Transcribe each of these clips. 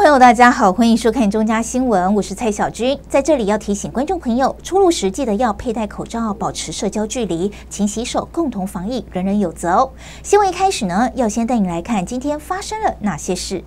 朋友，大家好，欢迎收看中嘉新闻，我是蔡小军。在这里要提醒观众朋友，出入时记得要佩戴口罩，保持社交距离，勤洗手，共同防疫，人人有责哦。新闻一开始呢，要先带你来看今天发生了哪些事。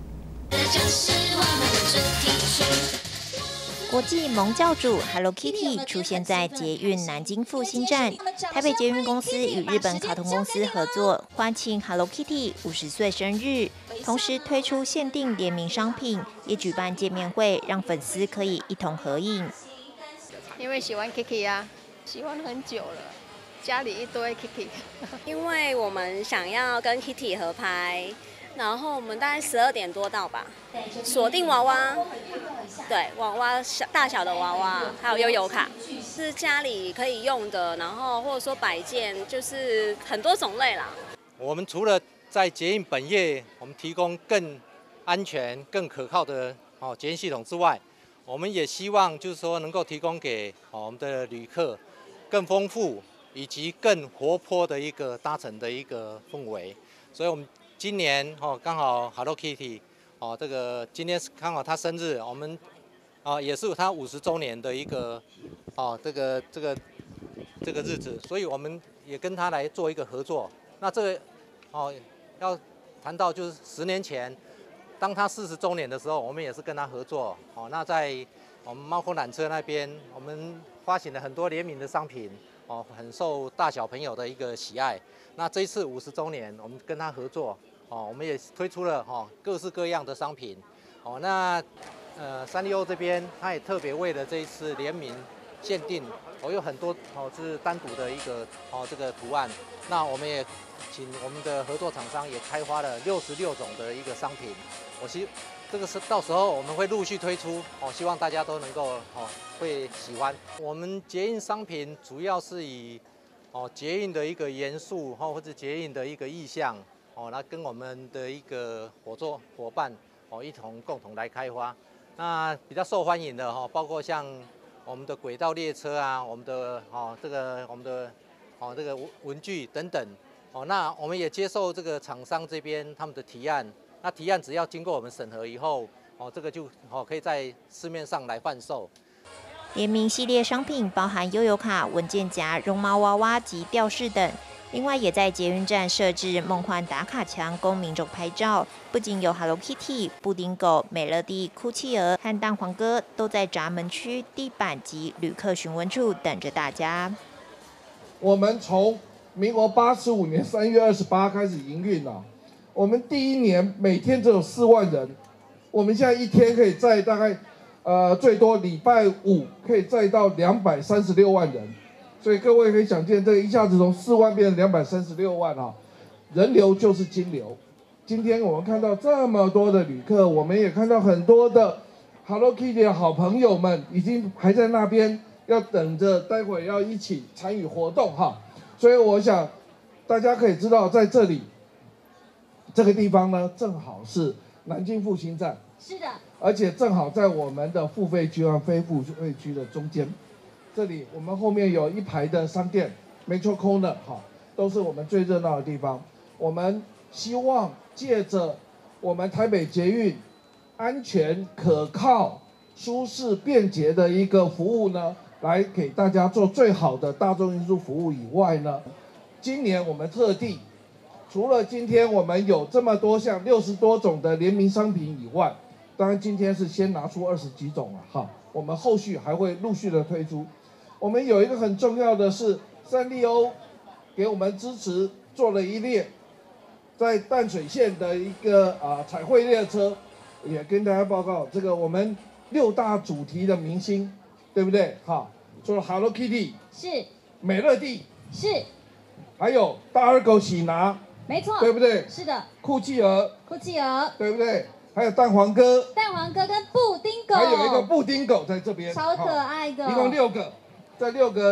国际萌教主 Hello Kitty 出现在捷运南京复兴站，台北捷运公司与日本卡通公司合作，欢庆 Hello Kitty 50岁生日，同时推出限定联名商品，也举办见面会，让粉丝可以一同合影。 因为喜欢 Kitty 啊，喜欢很久了，家里一堆 Kitty。 因为我们想要跟 Kitty 合拍。然后我们大概12点多到吧，锁定娃娃，对，娃娃大小的娃娃，还有悠游卡，是家里可以用的，然后或者说摆件，就是很多种类啦。 我们除了在捷运本业，我们提供更安全、更可靠的捷运系统之外，我们也希望就是说能够提供给我们的旅客更丰富以及更活泼的一个搭乘的一个氛围，所以我们。今年刚好 Hello Kitty 这个今天刚好他生日，我们也是他50周年的一个这个日子，所以我们也跟他来做一个合作。那这个要谈到就是10年前，当他40周年的时候，我们也是跟他合作。那在我们猫空缆车那边，我们发行了很多联名的商品，很受大小朋友的一个喜爱。那这一次50周年，我们跟他合作，我们也推出了各式各样的商品。那三丽鸥这边，他也特别为了这一次联名限定，有很多是单独的一个这个图案。那我们也请我们的合作厂商也开发了66种的一个商品。这个是到时候我们会陆续推出，希望大家都能够会喜欢。我们捷运商品主要是以捷运的一个元素或者捷运的一个意向来跟我们的一个合作伙伴共同来开发。那比较受欢迎的包括像我们的轨道列车啊，我们的这个文具等等。那我们也接受这个厂商这边他们的提案。那提案只要经过我们审核以后，这个就可以在市面上来贩售。 联名系列商品包含悠游卡、文件夹、绒毛娃娃及吊饰等。另外，也在捷运站设置梦幻打卡墙，供民众拍照。不仅有 Hello Kitty、布丁狗、美乐蒂、哭泣儿和蛋黄哥，都在闸门区、地板及旅客询问处等着大家。 我们从民国85年3月28开始营运了。我们第一年每天只有4万人，我们现在一天可以载大概，最多礼拜5可以载到236万人，所以各位可以想见，这个一下子从4万变成236万人流就是金流。今天我们看到这么多的旅客，我们也看到很多的 Hello Kitty 的好朋友们已经还在那边，要等着待会要一起参与活动所以我想大家可以知道，在这里。这个地方呢，正好是南京复兴站， 是的， 而且正好在我们的付费区和非付费区的中间。这里我们后面有一排的商店 ，Metro Corner 都是我们最热闹的地方。我们希望借着我们台北捷运安全、可靠、舒适、便捷的一个服务呢，来给大家做最好的大众运输服务以外呢，今年我们特地。除了今天我们有这么多项60多种的联名商品以外，当然今天是先拿出20几种了我们后续还会陆续的推出。我们有一个很重要的是，三丽鸥给我们支持做了一列在淡水线的一个彩绘列车，也跟大家报告这个我们6大主题的明星，对不对？除了 Hello Kitty 是， 美乐蒂是， 还有大耳狗喜拿。 没错， 对不对？ 是的， 酷企鹅， 酷企鹅， 对不对？还有蛋黄哥， 蛋黄哥跟布丁狗， 还有一个布丁狗在这边， 超可爱的， 一共6个，这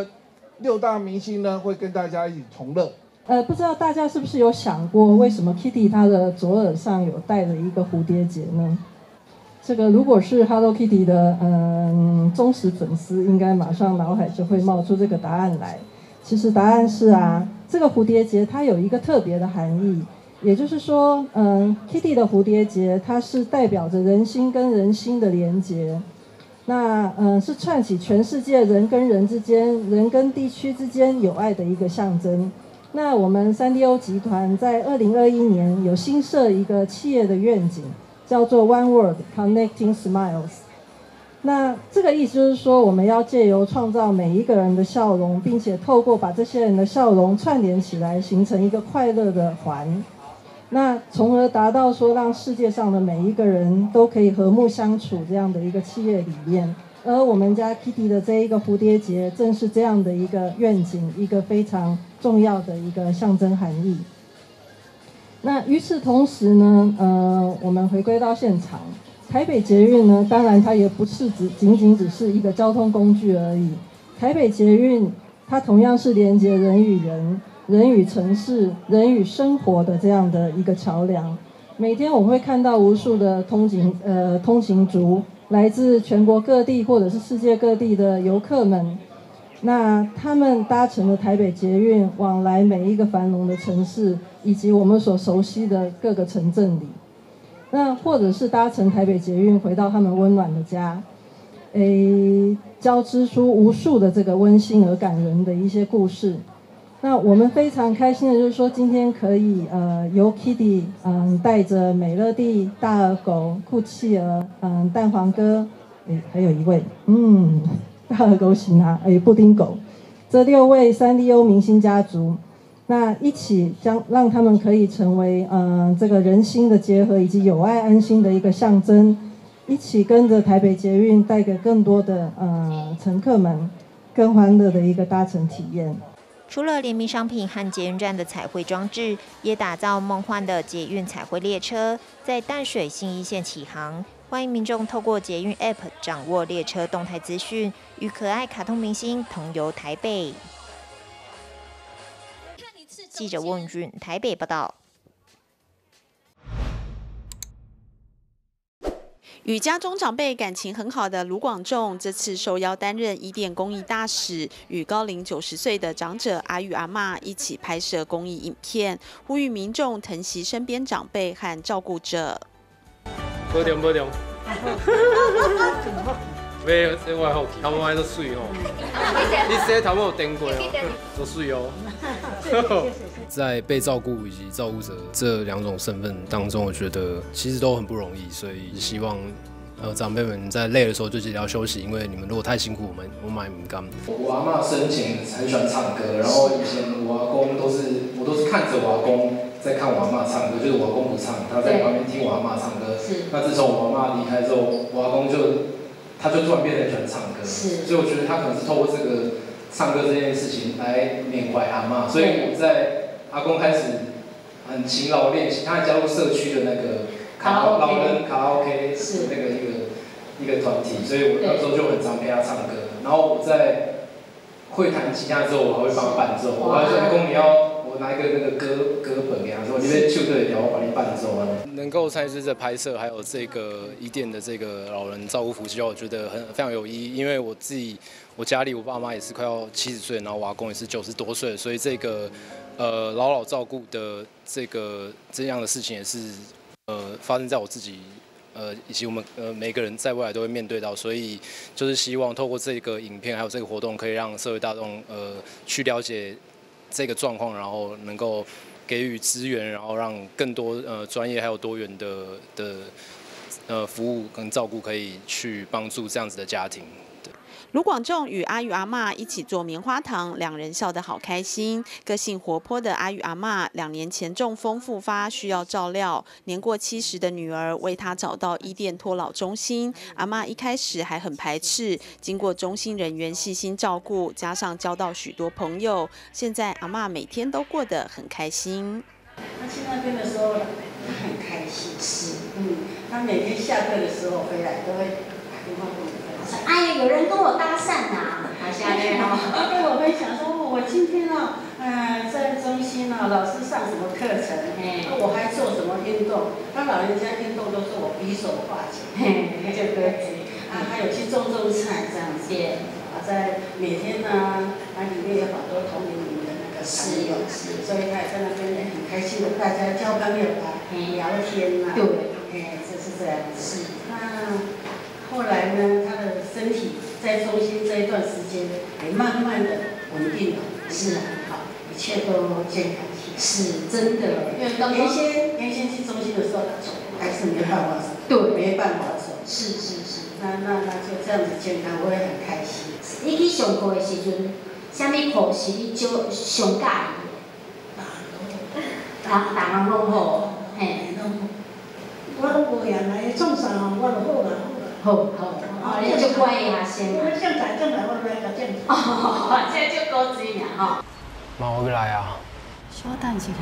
6大明星呢会跟大家一起同乐。 不知道大家是不是有想过，为什么 Kitty 它的左耳上有戴着一个蝴蝶结呢？这个如果是 Hello Kitty 的忠实粉丝，应该马上脑海就会冒出这个答案来。其实答案是这个蝴蝶结它有一个特别的含义， 也就是说，Kitty 的蝴蝶结它是代表着人心跟人心的连结，那是串起全世界人跟人之间、人跟地区之间有爱的一个象征。那我们3DO 集团在2021年有新设一个企业的愿景，叫做 One World Connecting Smiles。那这个意思就是说，我们要借由创造每一个人的笑容，并且透过把这些人的笑容串联起来，形成一个快乐的环。那从而达到说，让世界上的每一个人都可以和睦相处这样的一个企业理念。而我们家 Kitty 的这一个蝴蝶结，正是这样的一个愿景，一个非常重要的一个象征含义。那与此同时呢，我们回归到现场。台北捷运呢，当然它也不是仅仅只是一个交通工具而已。台北捷运它同样是连接人与人、人与城市、人与生活的这样的一个桥梁。每天我会看到无数的通勤族，来自全国各地或者是世界各地的游客们。那他们搭乘了台北捷运，往来每一个繁荣的城市，以及我们所熟悉的各个城镇里。那或者是搭乘台北捷运回到他们温暖的家，交织出无数的这个温馨而感人的一些故事。那我们非常开心的就是说，今天可以由 Kitty 带着美乐蒂、大耳狗、酷企鹅、蛋黄哥，还有一位大耳狗喜拿，布丁狗，这6位3DO 明星家族。那一起让他们可以成为这个人心的结合以及友爱安心的一个象征，一起跟着台北捷运带给更多的乘客们更欢乐的一个搭乘体验。 除了联名商品和捷运站的彩绘装置，也打造梦幻的捷运彩绘列车，在淡水信义线启航。欢迎民众透过捷运 App 掌握列车动态资讯，与可爱卡通明星同游台北。记者翁俊台北报道。 与家中长辈感情很好的卢广仲，这次受邀担任伊甸公益大使，与高龄90岁的长者阿玉阿嬷一起拍摄公益影片，呼吁民众疼惜身边长辈和照顾者。 保重保重。买这外好，头毛都水哦。你洗头毛有电过哦，都水哦。 在被照顾以及照顾者这2种身份当中，我觉得其实都很不容易，所以希望长辈们在累的时候就记得要休息，因为你们如果太辛苦，我买唔甘。 我阿嬷生前很喜欢唱歌，然后以前我阿公我都是看着我阿公在看我阿嬷唱歌，就是我阿公不唱，他在旁边听我阿嬷唱歌。那自从我阿嬷离开之后，我阿公他就突然变得很喜欢唱歌，所以我觉得他可能是透过这个唱歌这件事情来缅怀阿嬷，所以我在阿公开始很勤劳练习，他还加入社区的那个老人卡拉 OK 的那个一个团体，所以我那时候就很常陪他唱歌。然后我在会弹吉他之后，我还会帮他伴奏。我还说阿公我拿一个那个歌本给他说，你边唱对调，我帮你伴奏啊。 能够参与这次拍摄，还有这个伊甸的这个老人照顾服计划，我觉得非常有意义。因为我家里我爸妈也是快要70岁，然后我阿公也是90多岁，所以这个老照顾的这样的事情也是发生在我自己以及我们每个人在未来都会面对到，所以就是希望透过这个影片还有这个活动，可以让社会大众去了解这个状况，然后能够给予资源，然后让更多专业还有多元的服务跟照顾可以去帮助这样子的家庭。 卢广仲与阿玉阿嬷一起做棉花糖，2人笑得好开心。个性活泼的阿玉阿嬷2年前中风复发，需要照料。年过70的女儿为她找到伊甸托老中心，阿嬷一开始还很排斥，经过中心人员细心照顾，加上交到许多朋友，现在阿嬷每天都过得很开心。 她去那边的时候，她很开心，她每天下课的时候回来都会打电话给我。 哎呀，有人跟我搭讪呐，好下面哦。 跟我分享说，我今天在中心老师上什么课程，我还做什么运动。他老人家运动都是我比手画脚，就对。还有去种菜这样子。在每天那里面有好多同龄人的那个朋友，所以他也在那边也很开心的，大家交朋友啊，聊天啊，对，就是这样子。那后来呢，他的身体在中心这一段时间也慢慢的稳定了，是好，一切都健康起来。是真的，因为原先去中心的时候，还是没办法走，对，没办法走。是。那就这样子健康，我也很开心。 你去上课的时阵，啥物课是你上喜欢的？大人拢好，嘿，拢好。 我拢无闲来，创啥吼，我就好啦。 好，你就乖的学生。 我正来，我来甲正。 哦，这就高级尔吼。 妈，我来啊。 稍等一下。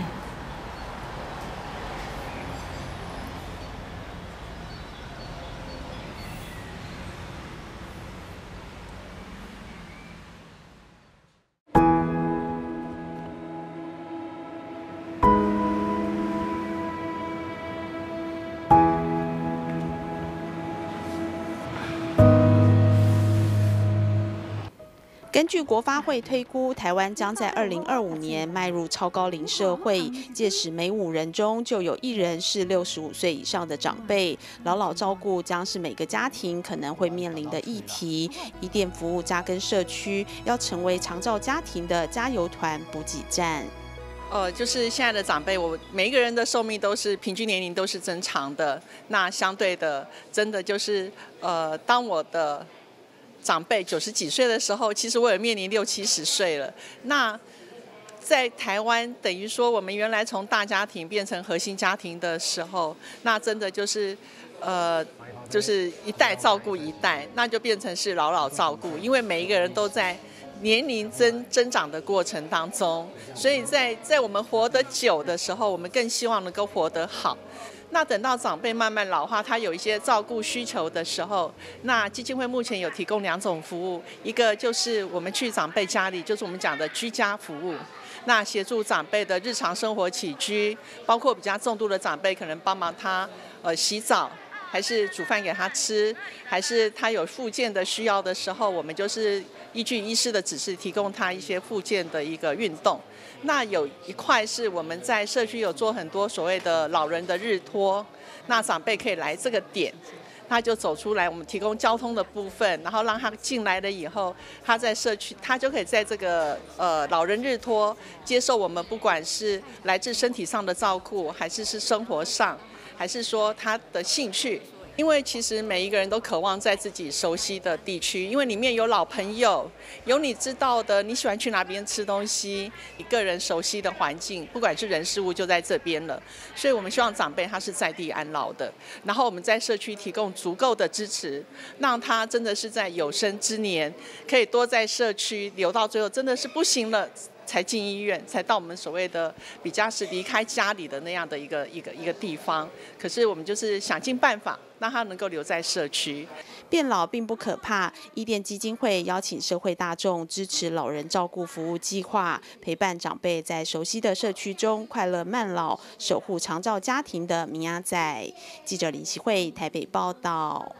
根据国发会推估，台湾将在2025年迈入超高龄社会，届时每5人中就有1人是65岁以上的长辈。老照顾将是每个家庭可能会面临的议题。伊甸服务扎根社区，要成为长照家庭的加油团补给站。 就是现在的长辈，我每一个人的寿命都是平均年龄都是增长的。那相对的，真的就是当我的长辈90几岁的时候，其实我也面临60、70岁了。那在台湾，等于说我们原来从大家庭变成核心家庭的时候，那真的就是就是一代照顾一代，那就变成是老照顾，因为每一个人都在年龄增长的过程当中，所以在我们活得久的时候，我们更希望能够活得好。那等到长辈慢慢老化，他有一些照顾需求的时候，那基金会目前有提供2种服务，一个就是我们去长辈家里，就是我们讲的居家服务，那协助长辈的日常生活起居，包括比较重度的长辈，可能帮忙他洗澡，还是煮饭给他吃，还是他有复健的需要的时候，我们就是依据医师的指示，提供他一些复健的一个运动。那有一块是我们在社区有做很多所谓的老人的日托，那长辈可以来这个点，他就走出来，我们提供交通的部分，然后让他进来了以后，他在社区，他就可以在这个老人日托接受我们不管是来自身体上的照顾，还是生活上，还是说他的兴趣。因为其实每一个人都渴望在自己熟悉的地区，因为里面有老朋友，有你知道的，你喜欢去哪边吃东西，你个人熟悉的环境，不管是人事物就在这边了。所以我们希望长辈他是在地安老的，然后我们在社区提供足够的支持，让他真的是在有生之年可以多在社区留到最后，真的是不行了才进医院，才到我们所谓的比较是离开家里的那样的一个地方。可是我们就是想尽办法让他能够留在社区。 变老并不可怕，伊甸基金会邀请社会大众支持老人照顾服务计划，陪伴长辈在熟悉的社区中快乐慢老，守护长照家庭的明仔载。记者林希慧台北报道。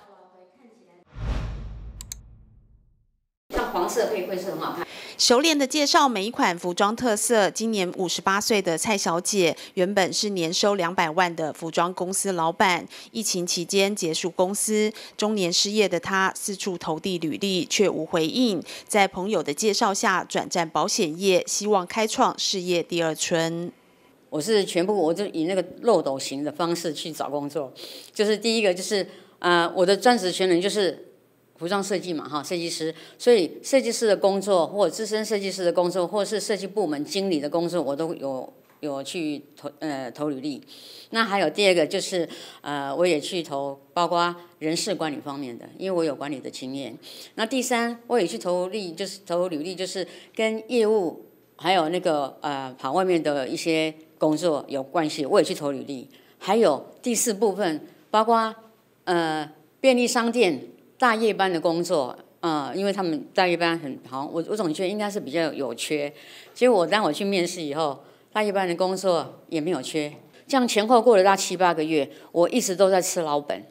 像黄色配会是很好看。 熟练的介绍每一款服装特色。今年58岁的蔡小姐，原本是年收200万的服装公司老板，疫情期间结束公司，中年失业的她四处投递履历，却无回应。在朋友的介绍下，转战保险业，希望开创事业第二春。 我就以那个漏斗型的方式去找工作，就是第一个就是我的专职权人就是服装设计嘛，哈，设计师，所以设计师的工作，或者资深设计师的工作，或者是设计部门经理的工作，我都有去投履历。那还有第二个就是我也去投，包括人事管理方面的，因为我有管理的经验。那第三，我也去投履历，就是跟业务还有那个跑外面的一些工作有关系，我也去投履历。还有第四部分，包括便利商店。大夜班的工作，因为他们大夜班很好，我总觉得应该是比较有缺。结果当我去面试以后，大夜班的工作也没有缺。这样前后过了大7、8个月，我一直都在吃老本，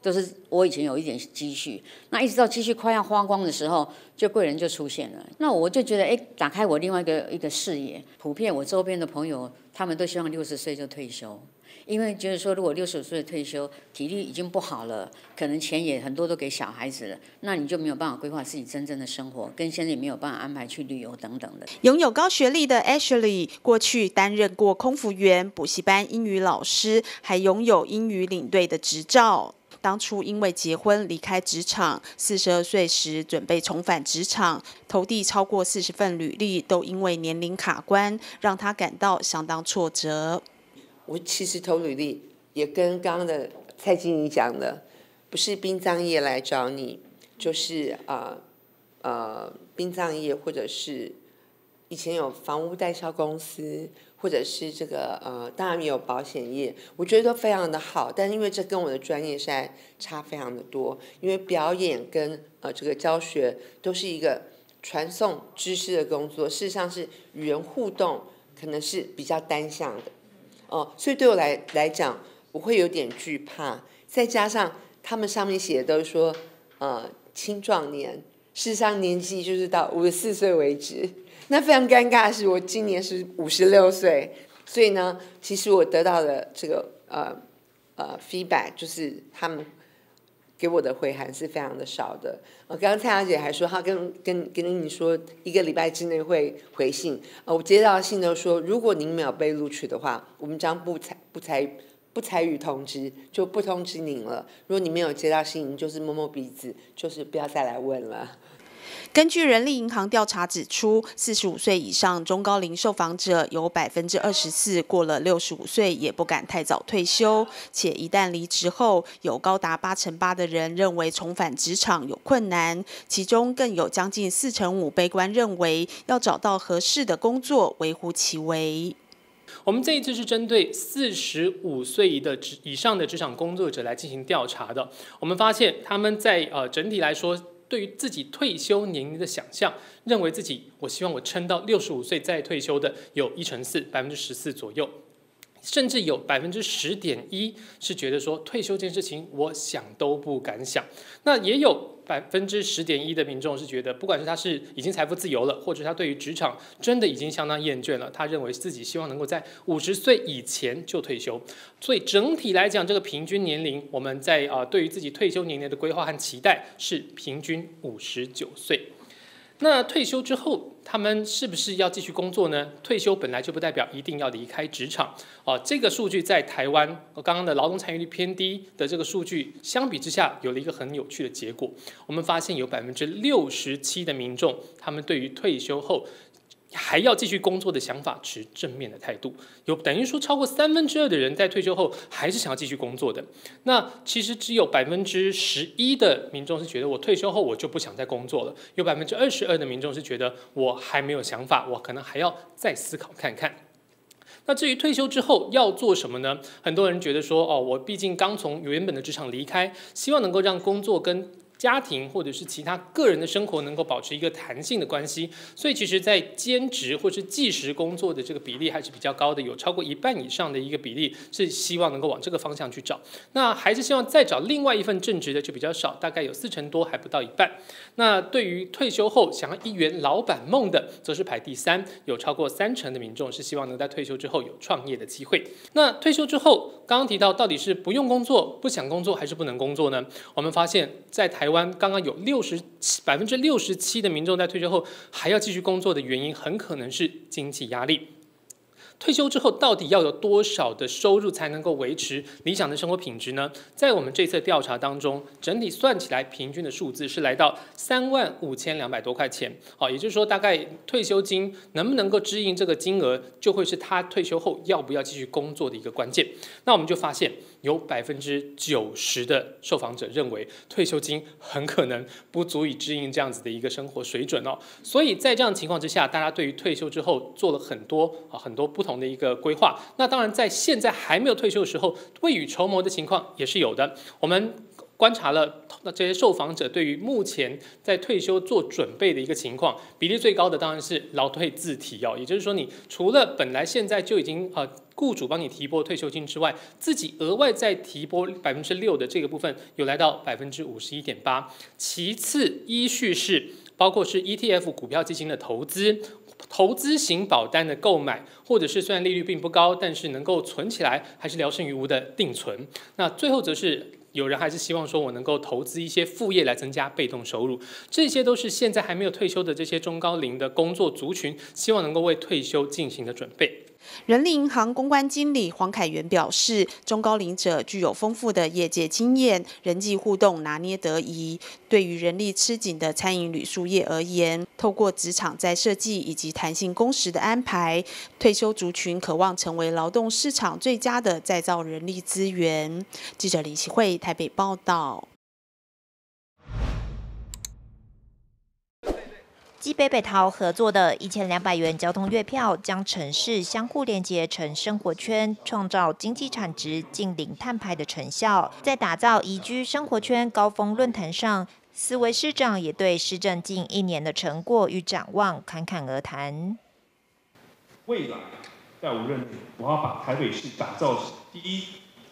都是我以前有一点积蓄，那一直到积蓄快要花光的时候，就贵人就出现了。那我就觉得，打开我另外一个视野。普遍我周边的朋友，他们都希望60岁就退休，因为觉得说，如果65岁退休，体力已经不好了，可能钱也很多都给小孩子了，那你就没有办法规划自己真正的生活，跟现在也没有办法安排去旅游等等的。 拥有高学历的 Ashley 过去担任过空服员、补习班英语老师，还拥有英语领队的执照。当初因为结婚离开职场，42岁时准备重返职场，投递超过40份履历，都因为年龄卡关，让他感到相当挫折。 我其实投履历也跟刚刚的蔡经理讲的，不是殡葬业来找你，就是殡葬业或者是以前有房屋代销公司，或者是这个当然也有保险业，我觉得都非常的好，但因为这跟我的专业实在差非常的多，因为表演跟这个教学都是一个传送知识的工作，事实上是与人互动可能是比较单向的。所以对我来讲，我会有点惧怕。再加上他们上面写的都是说，青壮年，事实上年纪就是到54岁为止。那非常尴尬的是，我今年是56岁，所以呢，其实我得到的这个feedback 就是他们给我的回函是非常的少的。刚刚蔡小姐还说，她跟你说1个礼拜之内会回信。我接到的信都说，如果您没有被录取的话，我们将不采予通知，就不通知您了。如果你没有接到信，您就是摸摸鼻子，就是不要再来问了。 根据人力银行调查指出，45岁以上中高龄受访者有24%过了65岁也不敢太早退休，且一旦离职后，有高达8%的人认为重返职场有困难，其中更有将近4%悲观认为要找到合适的工作微乎其微。 我们这一次是针对45岁以上的职场工作者来进行调查的，我们发现他们在整体来说，对于自己退休年龄的想象，认为自己我希望我撑到65岁再退休的有14%左右，甚至有10.1%是觉得说退休这件事情我想都不敢想。那也有10.1%的民众是觉得，不管是他是已经财富自由了，或者他对于职场真的已经相当厌倦了，他认为自己希望能够在50岁以前就退休。所以整体来讲，这个平均年龄，我们在对于自己退休年龄的规划和期待是平均59岁。那退休之后，他们是不是要继续工作呢？退休本来就不代表一定要离开职场。这个数据在台湾，刚刚的劳动参与率偏低的这个数据相比之下，有了一个很有趣的结果。我们发现有67%的民众，他们对于退休后还要继续工作的想法持正面的态度，有等于说超过2/3的人在退休后还是想要继续工作的。那其实只有11%的民众是觉得我退休后我就不想再工作了，有22%的民众是觉得我还没有想法，我可能还要再思考看看。那至于退休之后要做什么呢？很多人觉得说，我毕竟刚从原本的职场离开，希望能够让工作跟家庭或者是其他个人的生活能够保持一个弹性的关系，所以其实在兼职或是计时工作的这个比例还是比较高的，有超过1半以上的一个比例是希望能够往这个方向去找。那还是希望再找另外一份正职的就比较少，大概有40%多，还不到1半。那对于退休后想要一圆老板梦的，则是排第3，有超过30%的民众是希望能在退休之后有创业的机会。那退休之后，刚刚提到到底是不用工作、不想工作还是不能工作呢？我们发现在台湾刚刚有67%的民众在退休后还要继续工作的原因，很可能是经济压力。退休之后到底要有多少的收入才能够维持理想的生活品质呢？在我们这次调查当中，整体算起来平均的数字是来到35200多块钱。也就是说，大概退休金能不能够支应这个金额，就会是他退休后要不要继续工作的一个关键。那我们就发现，有90%的受访者认为退休金很可能不足以支应这样子的一个生活水准哦。所以在这样的情况之下，大家对于退休之后做了很多不同的一个规划。那当然，在现在还没有退休的时候，未雨绸缪的情况也是有的。我们观察了这些受访者对于目前在退休做准备的一个情况，比例最高的当然是劳退自提哦，也就是说，你除了本来现在就已经雇主帮你提拨退休金之外，自己额外再提拨6%的这个部分，有来到51.8%。其次，依序是包括是 ETF 股票基金的投资型保单的购买，或者是虽然利率并不高，但是能够存起来还是聊胜于无的定存。那最后则是有人还是希望说我能够投资一些副业来增加被动收入，这些都是现在还没有退休的这些中高龄的工作族群，希望能够为退休进行的准备。 人力银行公关经理黄凯源表示，中高龄者具有丰富的业界经验，人际互动拿捏得宜。对于人力吃紧的餐饮旅宿业而言，透过职场再设计以及弹性工时的安排，退休族群渴望成为劳动市场最佳的再造人力资源。记者林启慧台北报道。 基北北桃合作的1200元交通月票，将城市相互连接成生活圈，创造经济产值近零碳排的成效。在打造宜居生活圈高峰论坛上，思维市长也对施政近1年的成果与展望侃侃而谈。 未来在我任内，我要把台北市打造成第一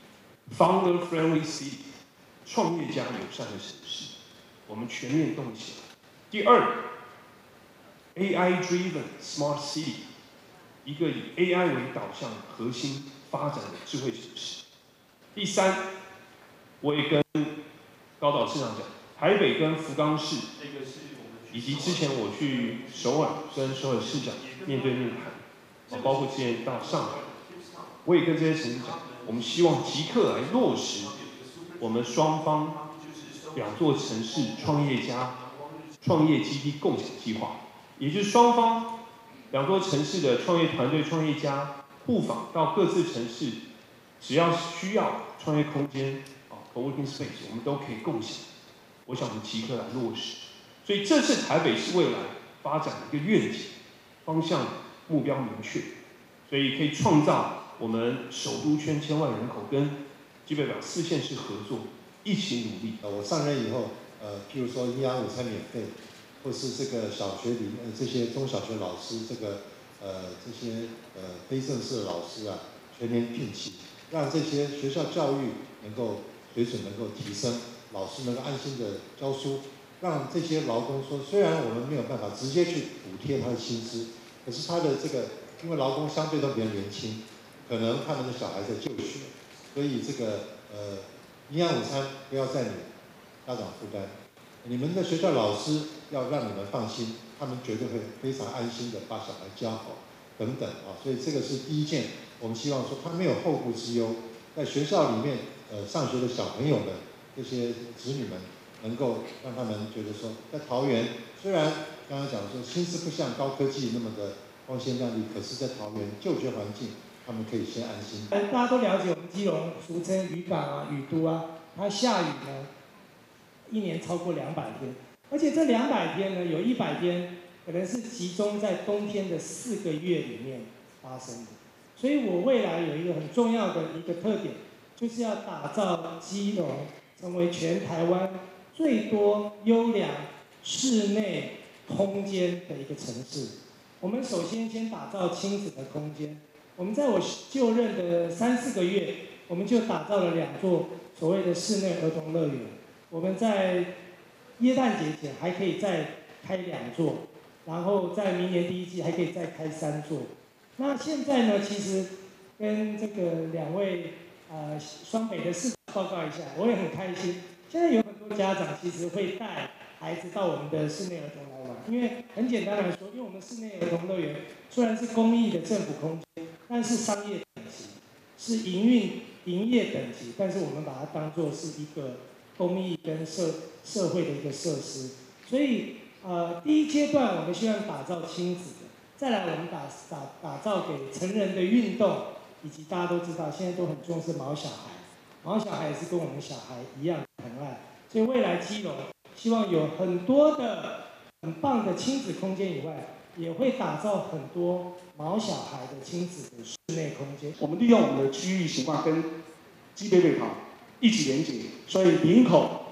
，founder friendly city， 创业家友善的城市，我们全面动起来。第二。AI-driven smart city， 一个以 AI 为导向核心发展的智慧城市。第三，我也跟高岛市长讲，台北跟福冈市，以及之前我去首尔跟首尔市长面对面谈，包括之前到上海，我也跟这些城市讲，我们希望即刻来落实我们双方2座城市创业家创业基地共享计划。也就是双方2座城市的创业团队、创业家互访到各自城市，只要需要创业空间，co-working space， 我们都可以共享。我想我们即刻来落实。所以这是台北市未来发展的一个愿景，方向目标明确，所以可以创造我们首都圈1000万人口跟基北表4县市合作，一起努力。 我上任以后，譬如说营养午餐免费。或是这个小学里面这些中小学老师，这些非正式的老师啊，全年聘请，让这些学校教育能够水准能够提升，老师能够安心的教书，让这些劳工说，虽然我们没有办法直接去补贴他的薪资，可是他的这个，因为劳工相对都比较年轻，可能他们的小孩在就学，所以这个营养午餐不要在你家长负担。你们的学校老师要让你们放心，他们绝对会非常安心的把小孩教好，等等啊，所以这个是第一件，我们希望说他没有后顾之忧，在学校里面上学的小朋友们这些子女们，能够让他们觉得说，在桃园虽然刚刚讲说薪资不像高科技那么的光鲜亮丽，可是在桃园就学环境，他们可以先安心。 大家都了解我们基隆俗称渔港啊、雨都啊，它下雨呢。1年超过200天，而且这200天呢，有100天可能是集中在冬天的4个月里面发生的。所以我未来有一个很重要的一个特点，就是要打造基隆成为全台湾最多优良室内空间的一个城市。我们首先打造亲子的空间。我们在我就任的3、4个月，我们就打造了2座所谓的室内儿童乐园。我们在耶诞节前还可以再开2座，然后在明年第1季还可以再开3座。那现在呢，其实跟这个2位双北的市长报告一下，我也很开心。现在有很多家长其实会带孩子到我们的室内儿童来玩，因为很简单来说，因为我们室内儿童乐园虽然是公益的政府空间，但是商业等级，是营业等级，但是我们把它当作是一个公益跟社会的一个设施，所以第1阶段我们希望打造亲子的，再来我们打造给成人的运动，以及大家都知道现在都很重视毛小孩，毛小孩也是跟我们小孩一样疼爱，所以未来基隆希望有很多的很棒的亲子空间以外，也会打造很多毛小孩的亲子的室内空间。 我们利用我们的区域情况跟基北北桃一起连接，所以林口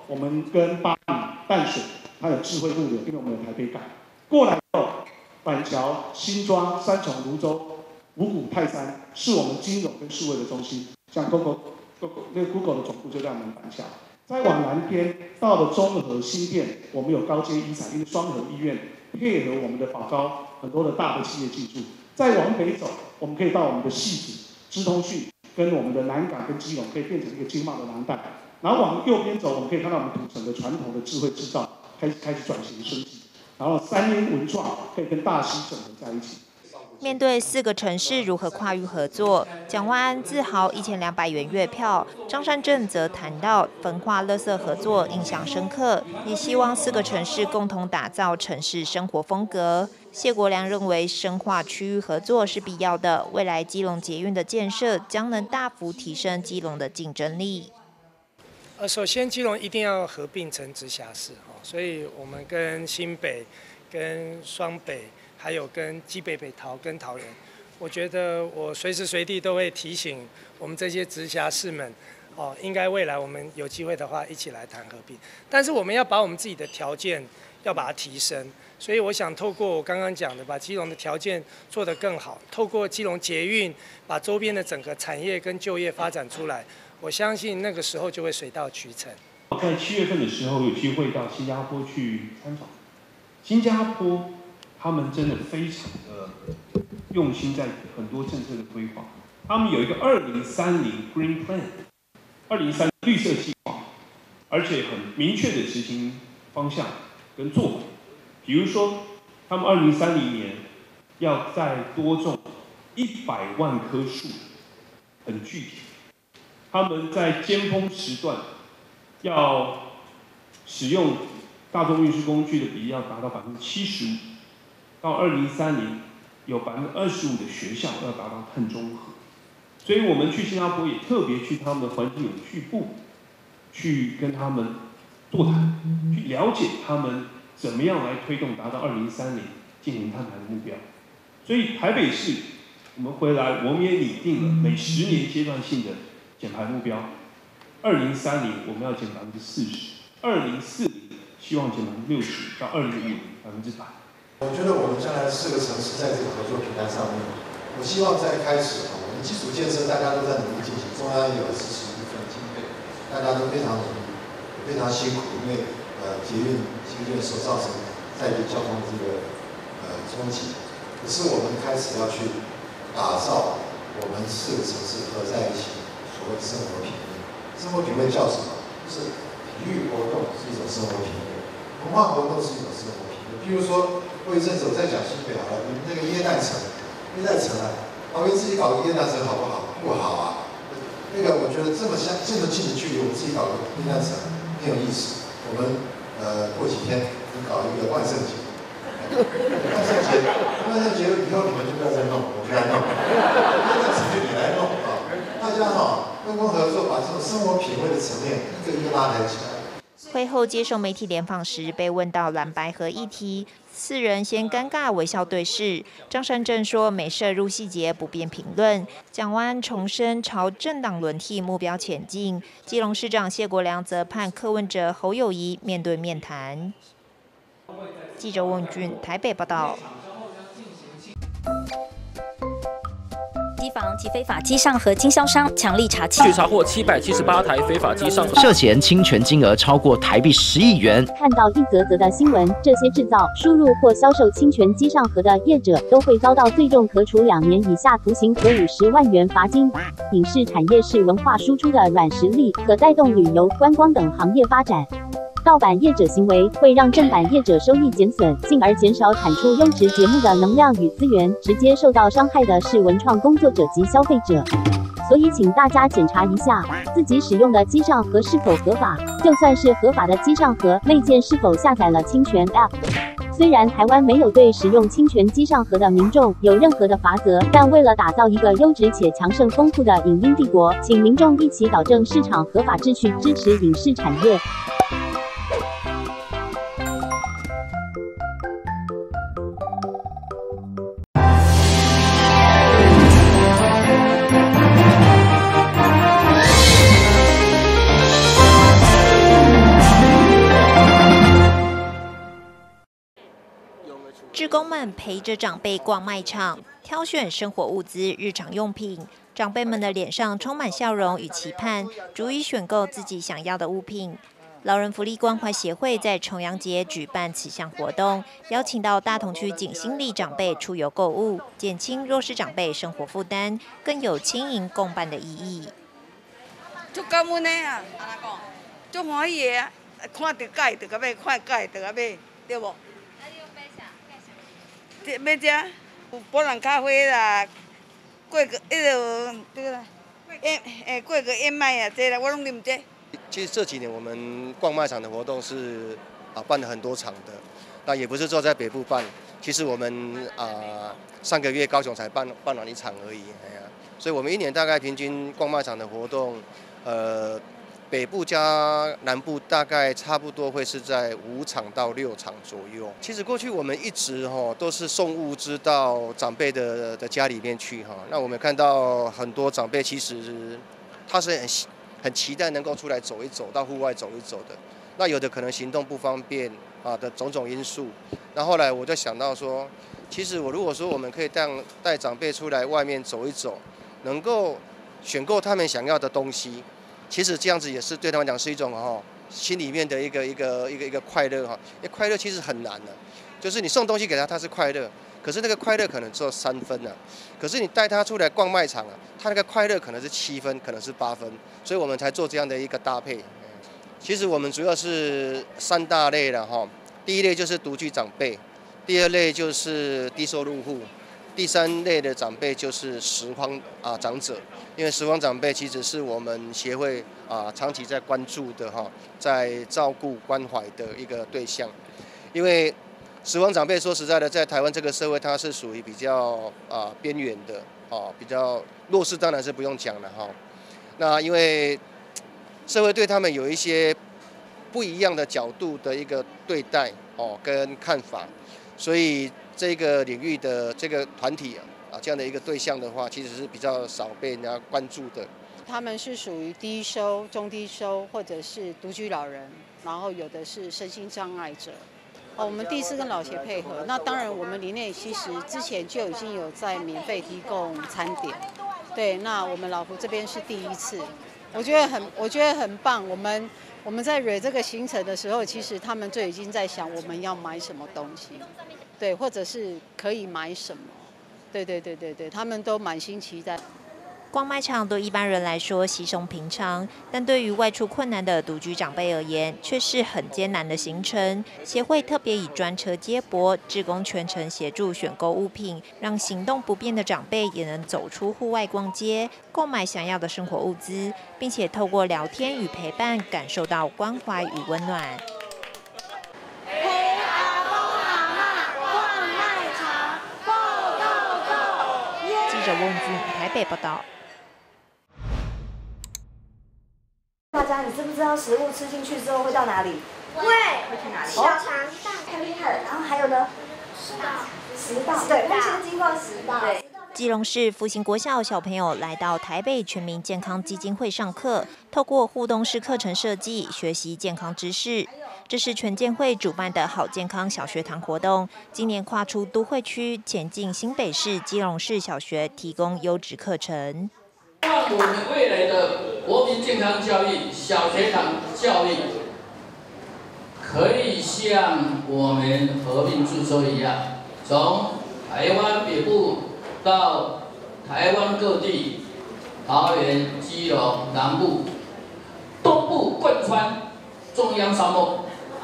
我们跟巴黎、淡水，它有智慧物流，因为我们有台北港。过来后，板桥、新庄、三重、泸州、五股、泰山，是我们金融跟数位的中心。像 Google 的总部就在我们板桥。再往南边，到了中和、新店，我们有高阶医产，因为双和医院配合我们的宝高，很多的大的企业进驻。再往北走，我们可以到我们的汐止、资通讯，跟我们的南港跟基隆，可以变成一个经贸的廊带。然后往右边走，我们可以看到我们土城的传统的智慧制造开始转型升级。然后三英文创可以跟大溪整合在一起。 面对4个城市如何跨域合作，蒋万安自豪1200元月票，张善政则谈到焚化垃圾合作印象深刻，也希望4个城市共同打造城市生活风格。谢国良认为深化区域合作是必要的，未来基隆捷运的建设将能大幅提升基隆的竞争力。 首先基隆一定要合并成直辖市，所以我们跟新北、跟双北，还有跟基北、北桃跟桃园，我觉得我随时随地都会提醒我们这些直辖市们，应该未来我们有机会的话一起来谈合并。但是我们要把我们自己的条件要把它提升，所以我想透过我刚刚讲的，把基隆的条件做得更好，透过基隆捷运把周边的整个产业跟就业发展出来。我相信那个时候就会水到渠成。 在7月份的时候，有机会到新加坡去参访。新加坡他们真的非常的用心在很多政策的规划。他们有一个2030 Green Plan，2030绿色计划，而且很明确的执行方向跟做法。比如说，他们2030年要再多种100万棵树，很具体。他们在尖峰时段要使用大众运输工具的比例要达到75%，到2030年有25%的学校要达到碳中和。所以我们去新加坡也特别去他们的环境永续部，去跟他们座谈，去了解他们怎么样来推动达到2030年净零碳排的目标。所以台北市我们回来，我们也拟定了每10年阶段性的减排目标，2030我们要减40%，2040希望减60%，到2050100%。 我觉得我们将来4个城市在这个合作平台上面，我希望在开始我们基础建设大家都在努力进行，中央也有支持一份经费，大家都非常努力，也非常辛苦，因为捷运新建所造成在地交通这个冲击。可是我们开始要去打造我们4个城市合在一起。所谓生活品味，生活品味叫什么？就是体育活动是一种生活品味，文化活动是一种生活品味。比如说，过一阵子我在讲新北好了，你们那个耶诞城啊，桃园自己搞个耶诞城好不好？不好啊。那个我觉得这么近的距离，我们自己搞个耶诞城很有意思。我们过几天搞一个万圣节，万圣节以后你们就不要再弄，我不来弄，耶诞城就你来弄啊。大家分工合作，把这种生活品味的层面一个一个拉抬起来。 会后接受媒体联访时，被问到蓝白合议题，4人先尴尬微笑对视。张善政说没涉入细节，不便评论。蒋万安重申朝政党轮替目标前进。基隆市长谢国良则盼柯文哲、侯友宜面对面谈。记者翁俊台北报道。 机房及非法机上盒经销商强力查缉， 据查获778台非法机上盒， 涉嫌侵权金额超过台币10亿元。 看到一则则的新闻，这些制造、输入或销售侵权机上盒的业者都会遭到最重可处2年以下徒刑和50万元罚金。影视产业是文化输出的软实力，可带动旅游、观光等行业发展。盗版业者行为会让正版业者收益减损，进而减少产出优质节目的能量与资源，直接受到伤害的是文创工作者及消费者。所以请大家检查一下自己使用的机上盒是否合法，就算是合法的机上盒，内建是否下载了侵权 App。虽然台湾没有对使用侵权机上盒的民众有任何的罚则，但为了打造一个优质且强盛丰富的影音帝国，请民众一起导正市场合法秩序，支持影视产业。 们陪着长辈逛卖场，挑选生活物资、日常用品。长辈们的脸上充满笑容与期盼，逐一选购自己想要的物品。老人福利关怀协会在重阳节举办此项活动，邀请到大同区景兴里长辈出游购物，减轻弱势长辈生活负担，更有轻盈共办的意义。 足感恩的啊，安怎讲？足欢喜的啊！看到改就甲买，看改就甲买，对无？啊，你要买啥？买啥？有波浪咖啡啦，过个过个燕麦啊，这啦，我拢啉这。 其实这几年我们逛卖场的活动是办了很多场的，那也不是说在北部办，其实我们上个月高雄才办完1场而已，所以我们1年大概平均逛卖场的活动，北部加南部大概差不多会是在5场到6场左右。其实过去我们一直都是送物资到长辈的家里面去那我们看到很多长辈其实他是很期待能够出来走一走，到户外走一走的。那有的可能行动不方便的种种因素。那后来我就想到说，其实如果说我们可以带长辈出来外面走一走，能够选购他们想要的东西，其实这样子也是对他们讲是一种心里面的一个快乐因为快乐其实很难的，就是你送东西给他，他是快乐。可是那个快乐可能只有3分可是你带他出来逛卖场他那个快乐可能是7分，可能是8分，所以我们才做这样的一个搭配。其实我们主要是3大类了第一类就是独居长辈，第2类就是低收入户，第3类的长辈就是拾荒长者。因为拾荒长辈其实是我们协会长期在关注的在照顾关怀的一个对象，因为拾荒长辈说实在的，在台湾这个社会，它是属于比较边缘的比较弱势，当然是不用讲了那因为社会对他们有一些不一样的角度的一个对待跟看法，所以这个领域的这个团体这样的一个对象的话，其实是比较少被人家关注的。 他们是属于低收、中低收，或者是独居老人，然后有的是身心障碍者。我们第一次跟老协配合，那当然我们里面其实之前就已经有在免费提供餐点，对，那我们老福这边是第一次，我觉得很棒。我们在蕊这个行程的时候，其实他们就已经在想我们要买什么东西，对，或者是可以买什么，对，他们都满心期待。 逛卖场对一般人来说稀松平常，但对于外出困难的独居长辈而言，却是很艰难的行程。协会特别以专车接驳，志工全程协助选购物品，让行动不便的长辈也能走出户外逛街，购买想要的生活物资，并且透过聊天与陪伴，感受到关怀与温暖。 陪阿公阿嬷逛卖场 ，Go Go Go！ 记者翁子台北报道。 大家，你知不知道食物吃进去之后会到哪里？ 会去哪里？ 小肠道， 太厉害了。然后还有呢？食道，对，空气经过食道。对。 基隆市复兴国小小朋友来到台北全民健康基金会上课，透过互动式课程设计，学习健康知识。这是全健会主办的好健康小学堂活动，今年跨出都会区，前进新北市、基隆市小学，提供优质课程。 让我们未来的国民健康教育、小学堂教育，可以像我们合并注册一样，从台湾北部到台湾各地，桃园、基隆、南部、东部贯穿中央沙漠，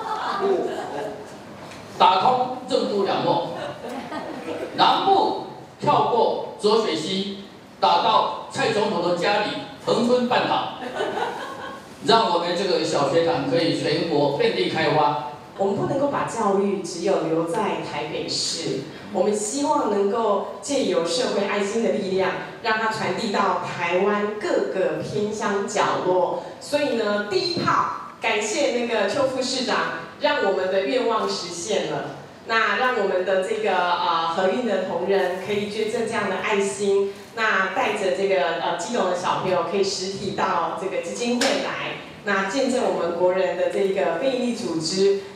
打通任督两脉，南部跳过浊水溪。打到蔡总统的家里，恒春半岛，让我们这个小学堂可以全国遍地开花。 我们不能够把教育只有留在台北市，我们希望能够借由社会爱心的力量，让它传递到台湾各个偏乡角落。所以呢，第一炮感谢那个邱副市长，让我们的愿望实现了。那让我们的这个合运的同仁可以捐赠这样的爱心，那带着这个基隆的小朋友可以实体到这个基金会来，那见证我们国人的这个非营利组织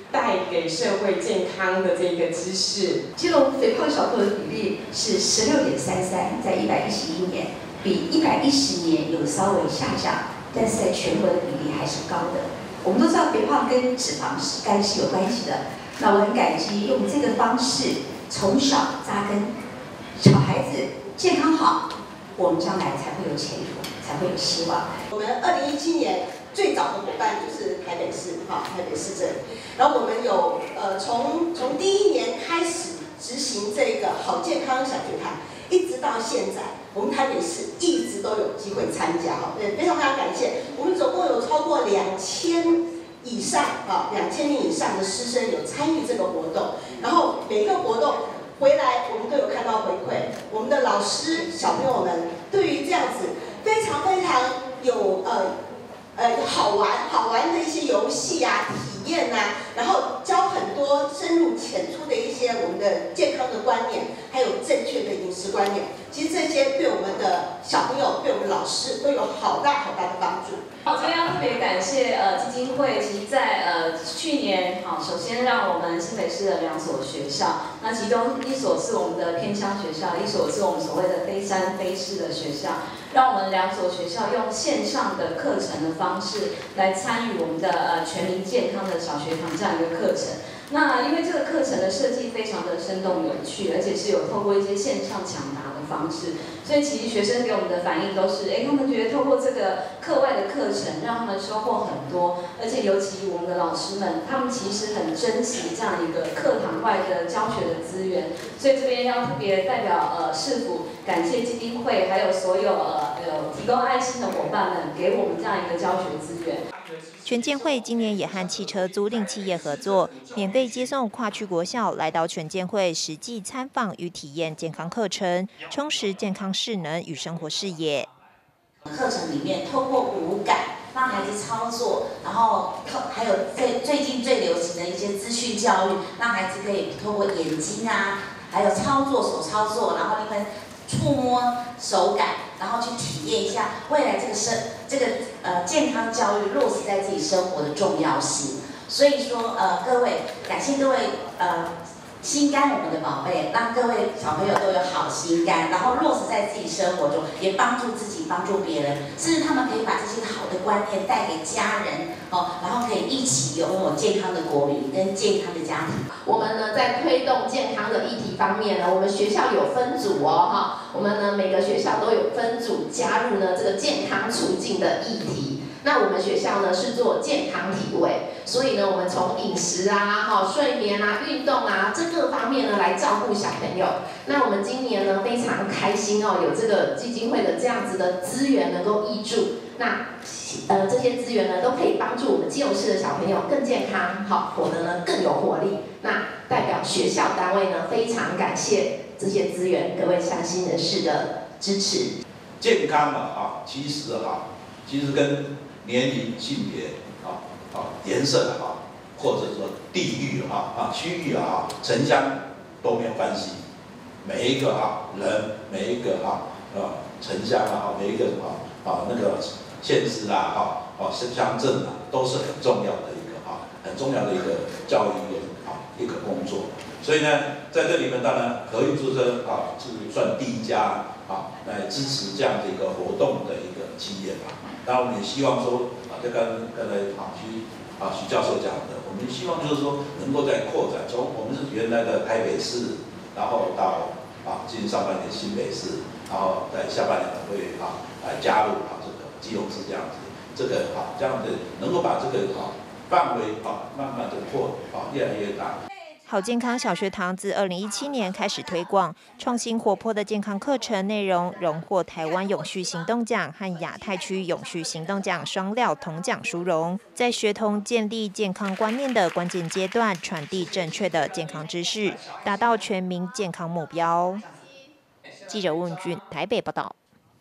带给社会健康的这个知识。 基隆肥胖小朋友的比例是16.33，在111年，比110年有稍微下降，但是在全国的比例还是高的。我们都知道肥胖跟脂肪肝是有关系的，那我很感激用这个方式从小扎根，小孩子健康好，我们将来才会有前途，才会有希望。 我们2017年最早的伙伴就是台北市，台北市政。然后我们有从第一年开始执行这个好健康小学堂，一直到现在，我们台北市一直都有机会参加，对，非常非常感谢。我们总共有超过2000以上，2000名以上的师生有参与这个活动，然后每个活动回来，我们都有看到回馈，我们的老师、小朋友们对于这样子非常非常有好玩的一些游戏啊、体验啊，然后教很多深入浅出的一些我们的健康的观念，还有正确的饮食观念。其实这些对我们的小朋友、对我们老师都有好大好大的帮助。 这边要特别感谢基金会，其实在去年首先让我们新北市的2所学校，那其中1所是我们的偏乡学校，1所是我们所谓的非山非市的学校，让我们2所学校用线上的课程的方式来参与我们的全民健康的小学堂这样一个课程。那因为这个课程的设计非常的生动有趣，而且是有透过一些线上抢答的方式，所以其实学生给我们的反应都是，他们觉得透过这个课外的课程，让他们收获很多，而且尤其我们的老师们，他们其实很珍惜这样一个课堂外的教学的资源，所以这边要特别代表市府感谢基金会，还有所有有提供爱心的伙伴们，给我们这样一个教学资源。 全健会今年也和汽车租赁企业合作，免费接送跨区国小来到全健会实际参访与体验健康课程，充实健康势能与生活视野。 课程里面透过五感让孩子操作，然后还有最近最流行的一些资讯教育，让孩子可以透过眼睛啊，还有操作手操作，然后你们触摸手感，然后去体验一下未来这个健康教育落实在自己生活的重要性。所以说各位，感谢各位心肝我们的宝贝，让各位小朋友都有好心肝，然后落实在自己生活中，也帮助自己，帮助别人，甚至他们可以把这些好的观念带给家人然后可以一起拥有健康的国民跟健康的家庭。 我们呢在推动健康的议题方面呢，我们学校有分组我们呢每个学校都有分组加入呢这个健康促进的议题。那我们学校呢是做健康体位，所以呢我们从饮食啊、睡眠啊、运动啊这各方面呢来照顾小朋友。那我们今年呢非常开心有这个基金会的这样子的资源能够挹注，那这些资源呢都可以帮助我们基隆市的小朋友更健康，活得呢更有活力。那代表学校单位呢非常感谢这些资源各位善心人士的支持。 健康其实跟年龄、性别颜色或者说地域区域城乡都没有关系。每一个人，每一个城乡每一个那个县市乡镇都是很重要的一个教育一个工作。所以呢，在这里面当然和育之声是算第一家来支持这样的一个活动的一个企业吧。当然我们也希望说就刚才徐教授讲的，我们希望就是说能够再扩展，从我们是原来的台北市，然后到今年上半年新北市，然后在下半年会来加入这个基隆市这样子，这样的能够把这个范围慢慢的越来越大。 好健康小学堂自2017年开始推广，创新活泼的健康课程内容荣获台湾永续行动奖和亚太区永续行动奖双料铜奖殊荣，在学童建立健康观念的关键阶段，传递正确的健康知识，达到全民健康目标。记者问俊台北报道。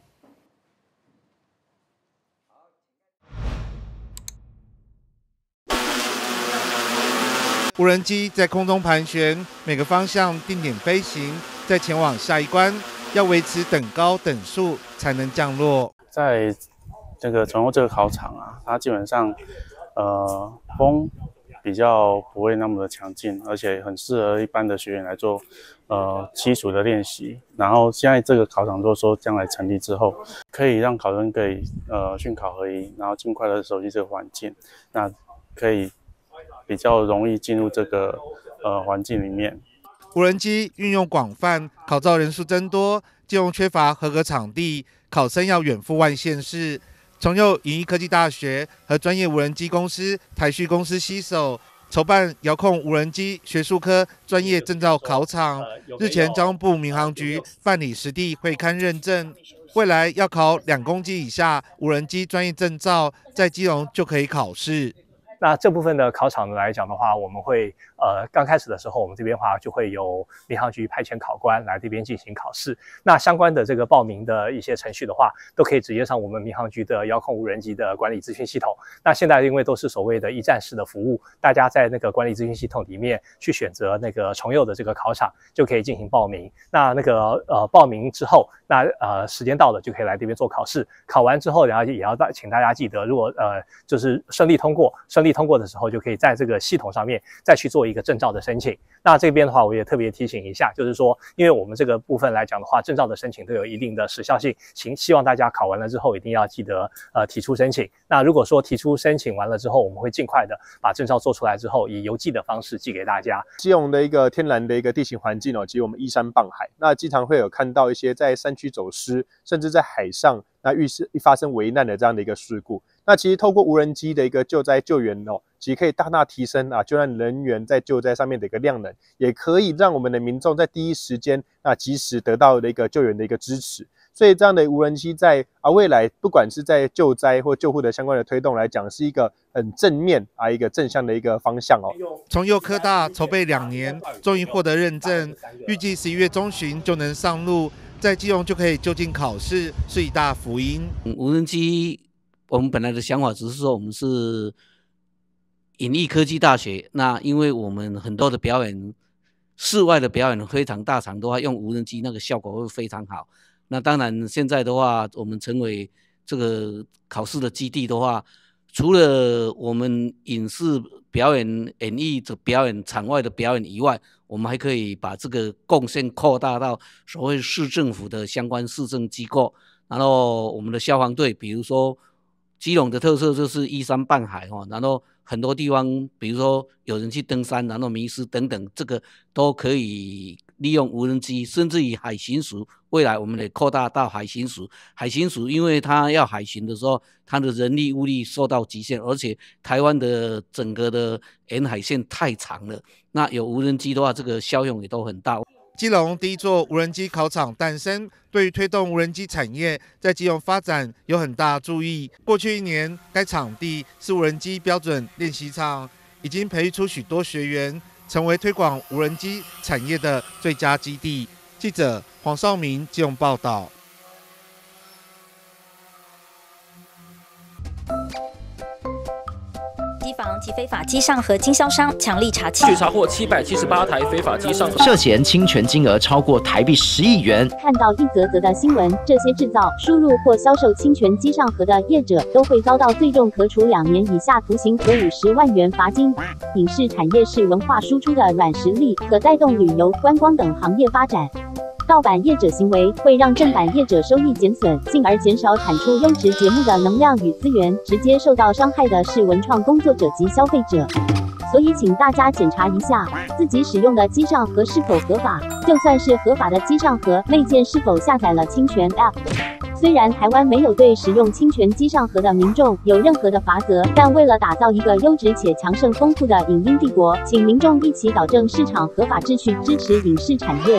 无人机在空中盘旋，每个方向定点飞行，再前往下一关，要维持等高等速才能降落。 在这个成功这个考场它基本上风比较不会那么的强劲，而且很适合一般的学员来做基础的练习。然后现在这个考场如果说将来成立之后，可以让考生可以训考合一，然后尽快的熟悉这个环境，那可以比较容易进入这个环境里面。 无人机运用广泛，考照人数增多，基隆缺乏合格场地，考生要远赴外县市。崇佑影艺科技大学和专业无人机公司台旭公司携手筹办遥控无人机学术科专业证照考场，日前交通部民航局办理实地会勘认证，未来要考2公斤以下无人机专业证照，在基隆就可以考试。 那这部分的考场来讲的话，我们会刚开始的时候，我们这边的话就会由民航局派遣考官来这边进行考试。那相关的这个报名的一些程序的话，都可以直接上我们民航局的遥控无人机的管理资讯系统。那现在因为都是所谓的一站式的服务，大家在那个管理资讯系统里面去选择那个崇佑的这个考场，就可以进行报名。那报名之后，那时间到了就可以来这边做考试。考完之后，然后也要请大家记得，如果就是顺利通过的时候，就可以在这个系统上面再去做一个证照的申请。那这边的话，我也特别提醒一下，就是说，因为我们这个部分来讲的话，证照的申请都有一定的时效性，希望大家考完了之后一定要记得提出申请。那如果说提出申请完了之后，我们会尽快的把证照做出来之后，以邮寄的方式寄给大家。 基隆的一个天然的一个地形环境其实我们依山傍海，那经常会有看到一些在山区走失，甚至在海上那发生危难的这样的一个事故。那其实透过无人机的一个救灾救援其实可以大大提升救难人员在救灾上面的一个量能，也可以让我们的民众在第一时间及时得到的一个救援的一个支持。所以这样的无人机在未来不管是在救灾或救护的相关的推动来讲，是一个很正面一个正向的一个方向崇佑科大筹备2年，终于获得认证，预计11月中旬就能上路，在基隆就可以就近考试，是一大福音。 无人机我们本来的想法只是说我们是影艺科技大学，那因为我们很多的表演，室外的表演非常大场的话，用无人机那个效果会非常好。那当然现在的话，我们成为这个考试的基地的话，除了我们影视表演、演艺的表演、场外的表演以外，我们还可以把这个贡献扩大到所谓市政府的相关市政机构，然后我们的消防队，比如说基隆的特色就是依山傍海然后很多地方，比如说有人去登山，然后迷失等等，这个都可以利用无人机，甚至于海巡署，未来我们得扩大到海巡署。海巡署因为它要海巡的时候，它的人力物力受到极限，而且台湾的整个的沿海线太长了，那有无人机的话，这个效用也都很大。 基隆第一座无人机考场诞生，对于推动无人机产业在基隆发展有很大注意。过去1年，该场地是无人机标准练习场，已经培育出许多学员，成为推广无人机产业的最佳基地。记者黄少明基隆报道。 机房及非法机上盒经销商强力查据查获778台非法机上盒， 涉嫌侵权金额超过台币10亿元。 看到一则则的新闻，这些制造、输入或销售侵权机上盒的业者都会遭到最重可处2年以下徒刑和50万元罚金。影视产业是文化输出的软实力，可带动旅游、观光等行业发展。盗版业者行为会让正版业者收益减损，进而减少产出优质节目的能量与资源，直接受到伤害的是文创工作者及消费者。所以请大家检查一下自己使用的机上盒是否合法，就算是合法的机上盒，内建是否下载了侵权 App。虽然台湾没有对使用侵权机上盒的民众有任何的罚则，但为了打造一个优质且强盛丰富的影音帝国，请民众一起导正市场合法秩序，支持影视产业。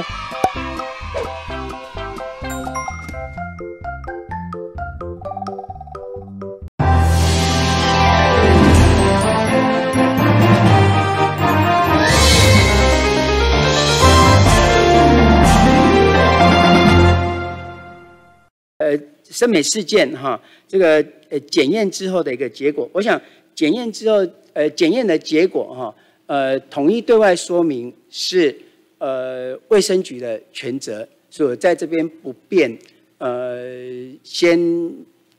深美事件这个检验之后的一个结果，我想检验之后检验的结果统一对外说明是卫生局的权责，所以我在这边不便先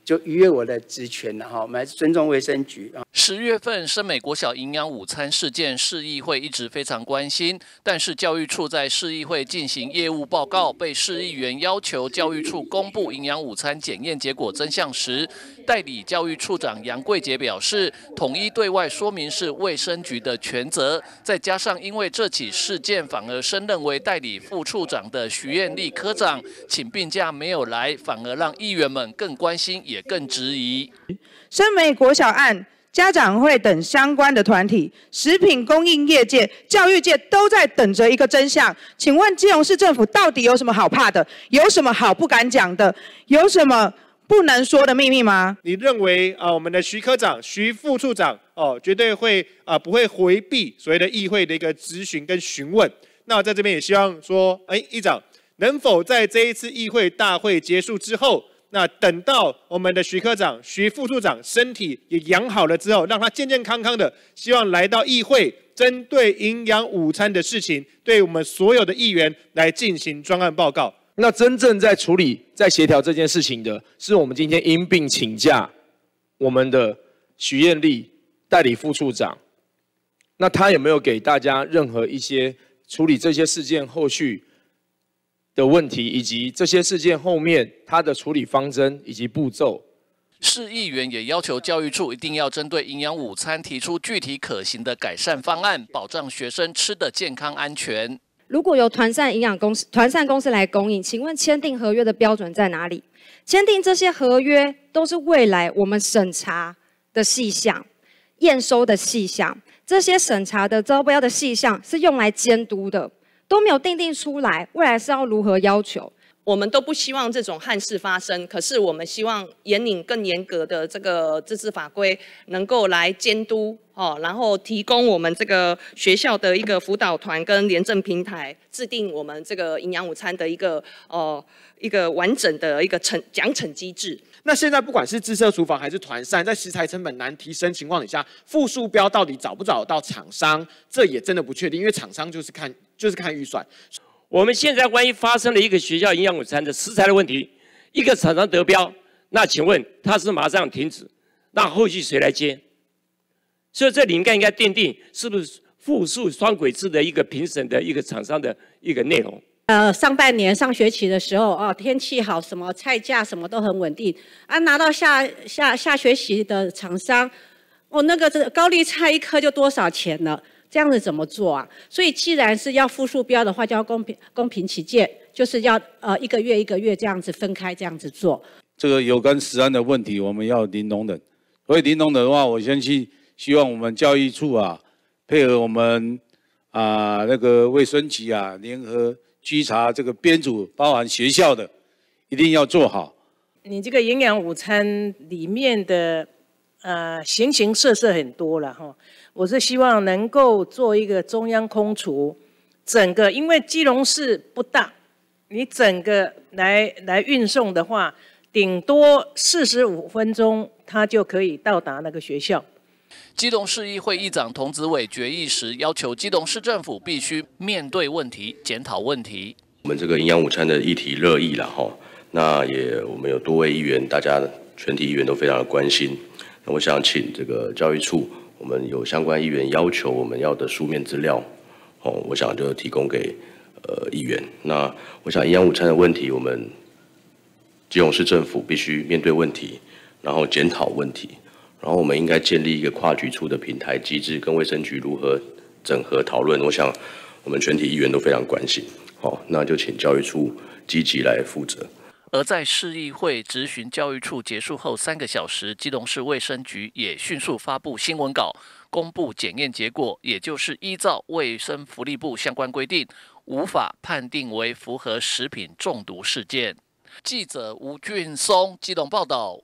就逾越我的职权了哈，我们还是尊重卫生局啊。 10月份深美国小营养午餐事件，市议会一直非常关心，但是教育处在市议会进行业务报告，被市议员要求教育处公布营养午餐检验结果真相时，代理教育处长杨桂杰表示，统一对外说明是卫生局的权责，再加上因为这起事件反而升任为代理副处长的徐燕丽科长请病假没有来，反而让议员们更关心也更质疑。 深美国小案、家长会等相关的团体、食品供应业界、教育界都在等着一个真相。请问基隆市政府到底有什么好怕的？有什么好不敢讲的？有什么不能说的秘密吗？ 你认为我们的徐科长、徐副处长绝对会不会回避所谓的议会的一个质询跟询问？那我在这边也希望说，议长能否在这一次议会大会结束之后，那等到我们的徐科长、徐副处长身体也养好了之后，让他健健康康的，希望来到议会，针对营养午餐的事情，对我们所有的议员来进行专案报告。 那真正在处理、在协调这件事情的，是我们今天因病请假，我们的许燕丽代理副处长。那他有没有给大家任何一些处理这些事件后续的问题，以及这些事件后面他的处理方针以及步骤？ 市议员也要求教育处一定要针对营养午餐提出具体可行的改善方案，保障学生吃的健康安全。 如果由团膳公司来供应，请问签订合约的标准在哪里？签订这些合约都是未来我们审查的细项、验收的细项，这些审查的招标的细项是用来监督的，都没有定出来，未来是要如何要求？ 我们都不希望这种憾事发生，可是我们希望引领更严格的这个自治法规，能够来监督然后提供我们这个学校的一个辅导团跟廉政平台，制定我们这个营养午餐的一个完整的一个奖惩机制。 那现在不管是自设厨房还是团膳，在食材成本难提升情况底下，附属标到底找不找得到厂商，这也真的不确定，因为厂商就是看预算。 我们现在万一发生了一个学校营养午餐的食材的问题，一个厂商得标，那请问他是马上停止，那后续谁来接？所以这里应该奠定是不是复数双轨制的一个评审的一个厂商的一个内容。 上半年上学期的时候天气好，什么菜价什么都很稳定拿到下学期的厂商那个高丽菜1颗就多少钱了？这样子怎么做啊？所以既然是要附数标的话，就要公平起见，就是要一个月这样子分开这样子做。 这个有关食安的问题，我们要零容忍。所以零容忍的话，我先希望我们教育处配合我们那个卫生局联合稽查这个编组，包含学校的，一定要做好。 你这个营养午餐里面的形形色色很多了哈。我是希望能够做一个中央空厨，整个因为基隆市不大，你整个来运送的话，顶多45分钟，它就可以到达那个学校。 基隆市议会议长童子伟决议时要求基隆市政府必须面对问题、检讨问题。 我们这个营养午餐的议题热议了哈，那我们有多位议员，大家全体议员都非常的关心。那我想请这个教育处。我们有相关议员要求我们要的书面资料，我想就提供给议员。那我想营养午餐的问题，我们基隆市政府必须面对问题，然后检讨问题，然后我们应该建立一个跨局处的平台机制，跟卫生局如何整合讨论。我想我们全体议员都非常关心。那就请教育处积极来负责。 而在市议会质询教育处结束后3个小时，基隆市卫生局也迅速发布新闻稿，公布检验结果，也就是依照卫生福利部相关规定，无法判定为符合食品中毒事件。记者吴俊松基隆报道。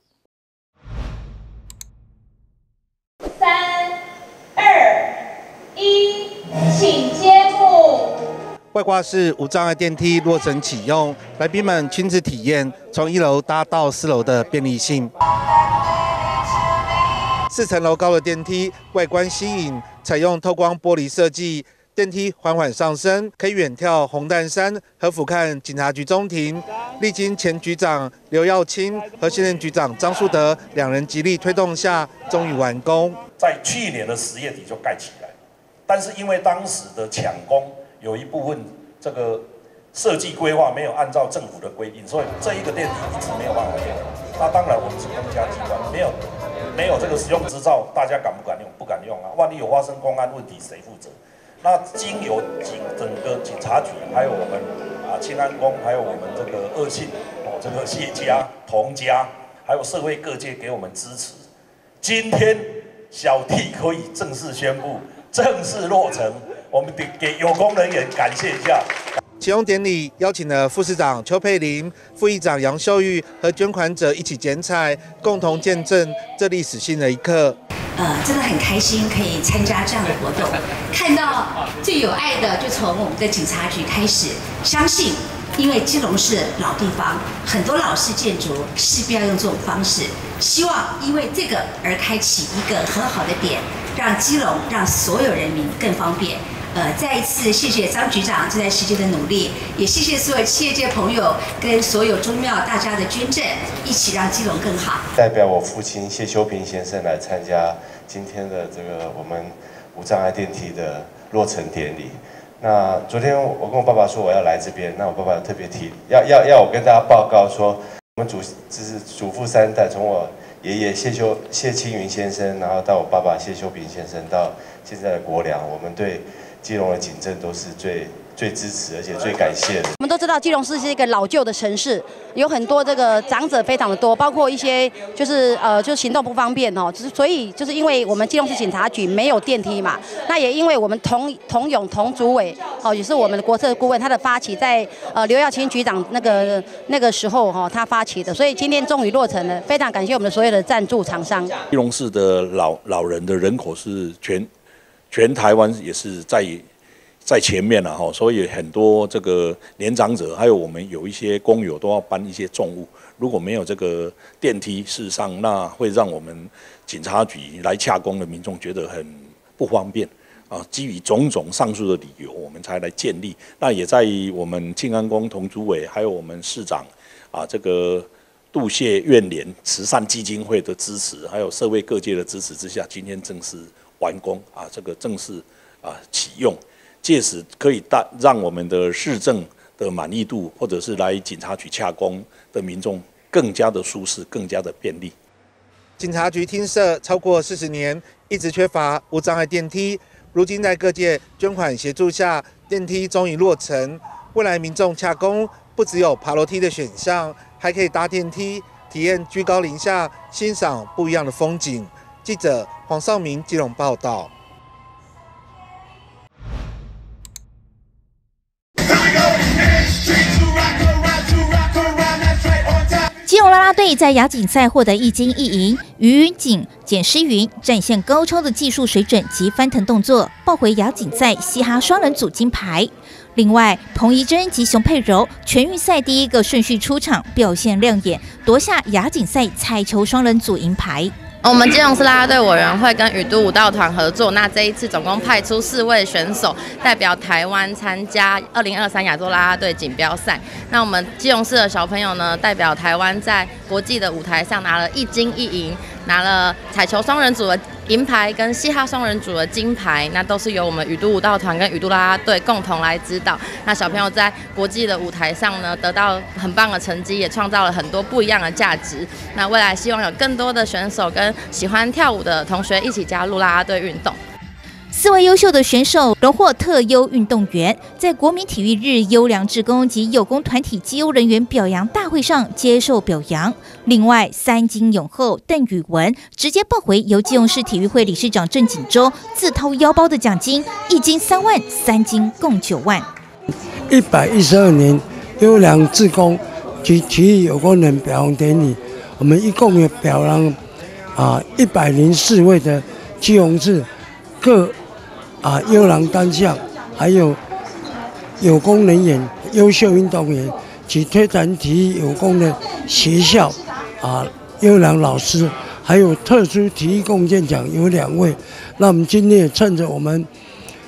3、2、1，请揭幕。 外挂式无障碍电梯落成启用，来宾们亲自体验从1楼搭到4楼的便利性。4层楼高的电梯外观新颖，采用透光玻璃设计， 电梯缓缓上升，可以远眺红淡山和俯瞰警察局中庭。历经前局长刘耀清和现任局长张树德2人极力推动下，终于完工。 在去年的10月底就盖起来，但是因为当时的抢工有一部分这个设计规划没有按照政府的规定，所以这一个电梯一直没有办法用。那当然我们是公家机关，没有这个使用执照，大家敢不敢用？不敢用啊！万一有发生公安问题，谁负责？那经由整个警察局，还有我们庆安宫，还有我们这个恶信这个谢家、童家，还有社会各界给我们支持。今天小弟可以正式宣布，正式落成。我们给有功人员感谢一下。 启用典礼邀请了副市长邱佩玲、副议长杨秀玉和捐款者一起剪彩，共同见证这历史性的一刻。 真的很开心可以参加这样的活动，看到最有爱的就从我们的警察局开始。相信，因为基隆是老地方，很多老式建筑势必要用这种方式。希望因为这个而开启一个很好的点，让基隆让所有人民更方便。再一次谢谢张局长这段时间的努力，也谢谢所有企业界朋友跟所有宗庙大家的捐赠，一起让基隆更好。 代表我父亲谢修平先生来参加今天的这个我们无障碍电梯的落成典礼。那昨天我跟我爸爸说我要来这边，那我爸爸特别提要我跟大家报告说，我们祖父3代，从我爷爷谢青云先生，然后到我爸爸谢修平先生，到现在的国良，我们对基隆的警政都是最支持，而且最感谢的。 我们都知道基隆市是一个老旧的城市，有很多这个长者非常的多，包括一些就是行动不方便哦，所以就是因为我们基隆市警察局没有电梯嘛，那也因为我们童勇童主委哦，也是我们的国策顾问，他的发起在刘耀清局长那个时候哈，他发起的，所以今天终于落成了，非常感谢我们所有的赞助厂商。 基隆市的老人的人口是全台湾也是在前面了哈，所以很多这个年长者，还有我们有一些工友都要搬一些重物，如果没有这个电梯，事实上那会让我们警察局来洽公的民众觉得很不方便啊。基于种种上述的理由，我们才来建立。那也在我们庆安宫童主委，还有我们市长这个杜谢院联慈善基金会的支持，还有社会各界的支持之下，今天正式完工这个正式启用。届时可以让我们的市政的满意度，或者是来警察局洽公的民众更加的舒适，更加的便利。 警察局厅舍超过40年，一直缺乏无障碍电梯，如今在各界捐款协助下，电梯终于落成。未来民众洽公不只有爬楼梯的选项，还可以搭电梯，体验居高临下欣赏不一样的风景。记者黄少明基隆报道。 基隆啦啦队在亚锦赛获得1金1银，于云锦、简诗云展现高超的技术水准及翻腾动作，抱回亚锦赛嘻哈双人组金牌。另外，彭怡珍及熊佩柔全运赛第1个顺序出场，表现亮眼，夺下亚锦赛彩球双人组银牌。 我们基隆市啦啦队委员会跟宇都舞蹈团合作，那这一次总共派出4位选手代表台湾参加2023亚洲啦啦队锦标赛。那我们基隆市的小朋友呢，代表台湾在国际的舞台上拿了1金1银，拿了彩球双人组的银牌跟嘻哈双人组的金牌，那都是由我们宇都舞蹈团跟宇都啦啦队共同来指导。那小朋友在国际的舞台上呢，得到很棒的成绩，也创造了很多不一样的价值。那未来希望有更多的选手跟喜欢跳舞的同学一起加入啦啦队运动。 4位优秀的选手荣获特优运动员，在国民体育日优良志工及有功团体绩优人员表扬大会上接受表扬。另外，3金永后邓宇文直接抱回由基隆市体育会理事长郑锦州自掏腰包的奖金，1金3万，3金共9万。 112年优良志工及体育有功人表扬典礼，我们一共有表扬104位的基隆市各优良单项，还有有功人员、优秀运动员及推展体育有功的学校优良老师，还有特殊体育贡献奖有2位。那我们今天也趁着我们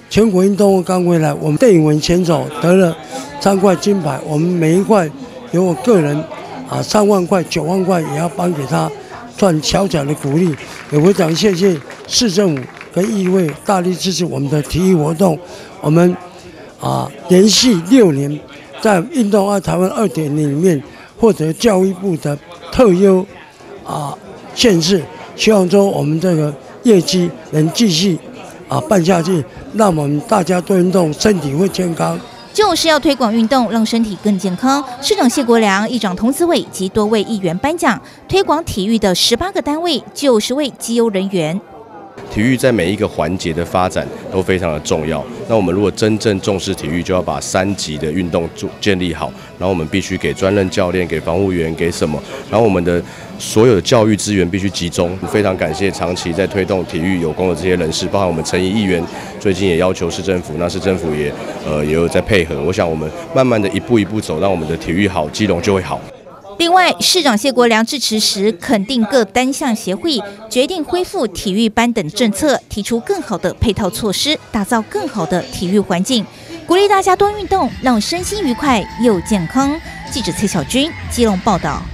全国运动会刚回来，我们邓颖文选手得了3块金牌，我们每一块由我个人3万块、9万块也要颁给他，算小小的鼓励。也非常谢谢市政府跟议会大力支持我们的体育活动。我们连续6年在运动爱台湾2.0里面获得教育部的特优县市，希望说我们这个业绩能继续办下去，让我们大家多运动，身体会健康。 就是要推广运动，让身体更健康。市长谢国良、议长童子伟及多位议员颁奖，推广体育的18个单位，90位绩优人员。 体育在每一个环节的发展都非常的重要。那我们如果真正重视体育，就要把3级的运动建立好。然后我们必须给专任教练、给防护员、给什么？然后我们的所有的教育资源必须集中。非常感谢长期在推动体育有功的这些人士，包含我们陈仪议员，最近也要求市政府，那市政府也有在配合。我想我们慢慢的一步一步走，让我们的体育好，基隆就会好。 另外，市长谢国良致辞时肯定各单项协会决定恢复体育班等政策，提出更好的配套措施，打造更好的体育环境，鼓励大家多运动，让身心愉快又健康。记者蔡小军基隆报道。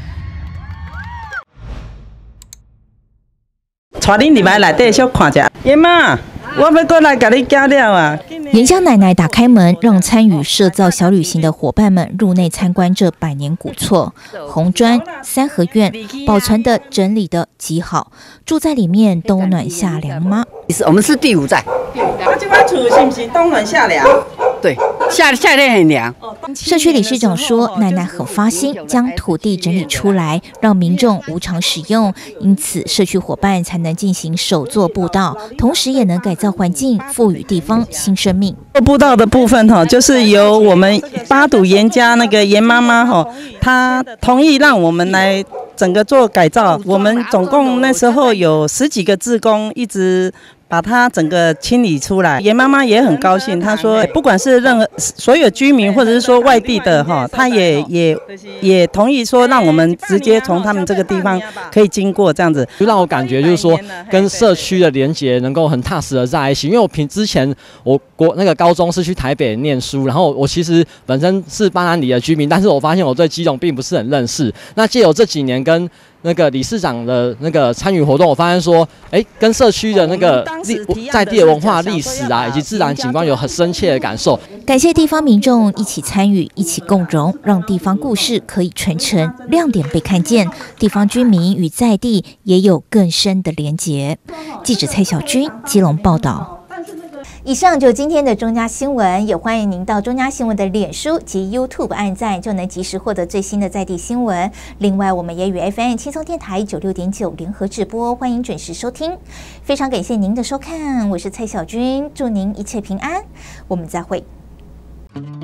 带恁入来内底小看者，姨妈，我要过来甲你加料啊！ 严家奶奶打开门，让参与社造小旅行的伙伴们入内参观这百年古厝。红砖3合院保存的、整理的极好，住在里面冬暖夏凉吗？ 我们是第5代。 我这块厝是不是冬暖夏凉？ 对，夏天很凉。 社区理事长说，奶奶很发心将土地整理出来，让民众无偿使用，因此社区伙伴才能进行手作步道，同时也能改造环境，赋予地方新生命。 步道的部分就是由我们八堵严家那个严妈妈她同意让我们来整个做改造。我们总共那时候有10几个志工，一直把它整个清理出来。严妈妈也很高兴，她说不管是任何所有居民或者是说外地的她也同意说让我们直接从他们这个地方可以经过这样子， 就让我感觉就是说跟社区的连结能够很踏实的在一起。因为我之前我那个高中是去台北念书，然后我其实本身是巴南里的居民，但是我发现我对基隆并不是很认识。那借由这几年跟那个理事长的那个参与活动，我发现说，跟社区的那个在地的文化历史以及自然景观有很深切的感受。 感谢地方民众一起参与，一起共荣，让地方故事可以传承，亮点被看见，地方居民与在地也有更深的连结。记者蔡小军基隆报道。以上就是今天的中嘉新闻，也欢迎您到中嘉新闻的脸书及 YouTube 按赞，就能及时获得最新的在地新闻。另外，我们也与 FM 轻松电台96.9联合直播，欢迎准时收听。非常感谢您的收看，我是蔡小军，祝您一切平安，我们再会。